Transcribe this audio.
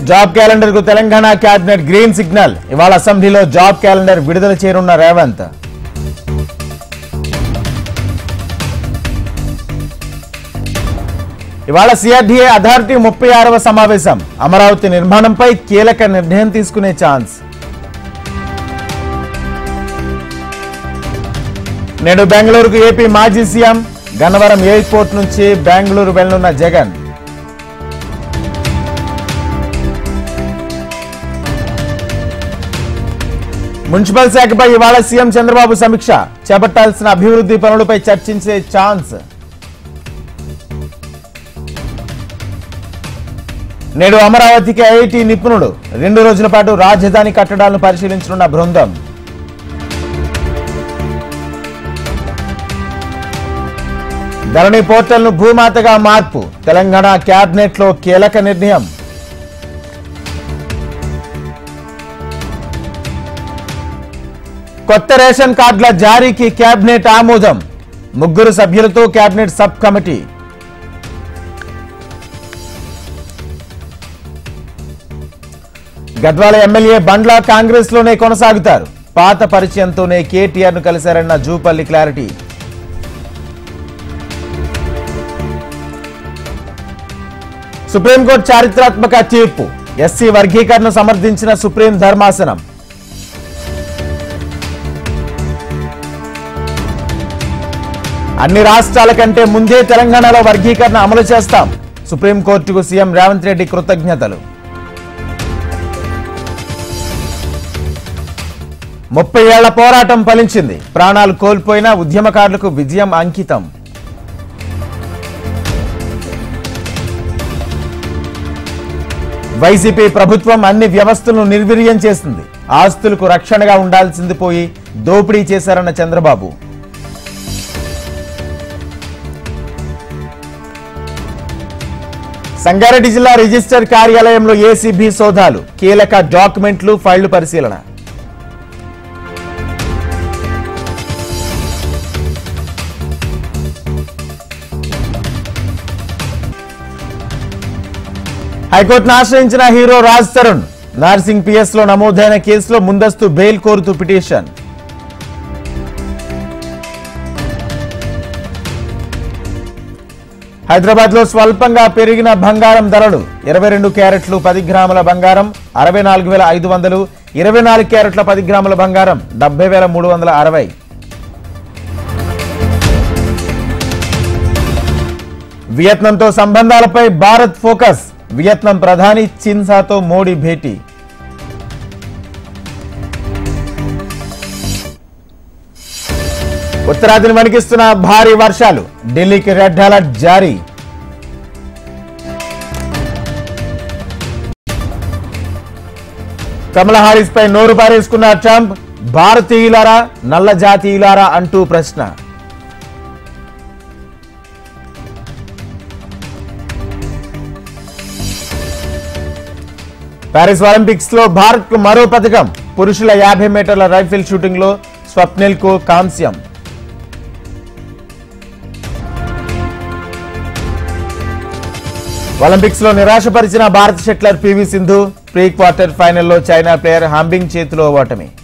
Job calendar కు Telangana cabinet green signal. ఇవాళ అసెంబ్లీలో జాబ్ క్యాలెండర్ విడుదల చేయనున్న రేవంత్. ఇవాళ సిఆర్డీఏ అథారిటీ 36వ సమావేశం. అమరావతి నిర్మాణంపై కీలక నిర్ణయం తీసుకునే ఛాన్స్. నేడు బెంగళూరుకు ఏపీ మాజీ సీఎం. గన్నవరం ఎయిర్పోర్ట్ నుంచి బెంగళూరు వెళ్లనున్న జగన్. మున్సిపల్ శాఖపై ఇవాళ సీఎం చంద్రబాబు సమీక్ష. చేపట్టాల్సిన అభివృద్ధి పనులపై చర్చించే ఛాన్స్. నేడు అమరావతికి ఐఐటీ నిపుణుడు. 2 రోజుల పాటు రాజధాని కట్టడాలను పరిశీలించనున్న బృందం. ధరణి పోర్టల్ను భూమాతగా మార్పు. తెలంగాణ క్యాబినెట్ లో కీలక నిర్ణయం. కొత్త రేషన్ కార్డుల జారీకి కేబినెట్ ఆమోదం. 3 సభ్యులతో cabinet sub committee. Gadwal MLA Bandla Congress లోనే కొనసాగుతారు. పాత పరిచయంతోనే కేటీఆర్ ను కలిశారన్న జూపల్లి క్లారిటీ. సుప్రీంకోర్టు చారిత్రాత్మక తీర్పు. ఎస్సీ వర్గీకరణను సమర్థించిన సుప్రీం ధర్మాసనం. అన్ని రాష్ట్రాల కంటే ముందే తెలంగాణలో వర్గీకరణ అమలు చేస్తాం. సుప్రీంకోర్టుకు సీఎం రేవంత్ రెడ్డి కృతజ్ఞతలు. 30 ఏళ్ల పోరాటం ఫలించింది. ప్రాణాలు కోల్పోయిన ఉద్యమకారులకు విజయం అంకితం. వైసీపీ ప్రభుత్వం అన్ని వ్యవస్థలను నిర్వీర్యం చేసింది. ఆస్తులకు రక్షణగా ఉండాల్సింది పోయి దోపిడీ చేశారన్న చంద్రబాబు. సంగారెడ్డి జిల్లా రిజిస్టర్ కార్యాలయంలో ఏసీబీ సోదాలు. కీలక డాక్యుమెంట్లు, ఫైళ్లు పరిశీలన. హైకోర్టును ఆశ్రయించిన హీరో రాజ్ తరుణ్. నార్సింగ్ పిఎస్ లో నమోదైన కేసులో ముందస్తు బెయిల్ కోరుతూ పిటిషన్. హైదరాబాద్ లో స్వల్పంగా పెరిగిన బంగారం ధరలు. 22 క్యారెట్లు 10 గ్రాముల బంగారం 64,500, 24 క్యారెట్ల 10 గ్రాముల బంగారం 70,360. వియత్నాంతో సంబంధాలపై భారత్ ఫోకస్. వియత్నాం ప్రధాని చిన్సాతో మోడీ భేటీ. ఉత్తరాదిని వణికిస్తున్న భారీ వర్షాలు. ఢిల్లీకి రెడ్ అలర్ట్ జారీ. కమలా హారిస్ పై నోరు పారేసుకున్న ట్రంప్. భారతీయులారా నల్ల జాతీయులారా అంటూ ప్రశ్న. ప్యారిస్ ఒలింపిక్స్ లో భారత్ కు మరో పథకం. పురుషుల 50 మీటర్ల రైఫిల్ షూటింగ్ లో స్వప్నిల్ కు కాంస్యం. ఒలింపిక్స్ లో నిరాశపరిచిన భారత shuttler PV Sindhu. Pre quarter ఫైనల్లో చైనా ప్లేయర్ హాంబింగ్ చేతిలో ఓటమి.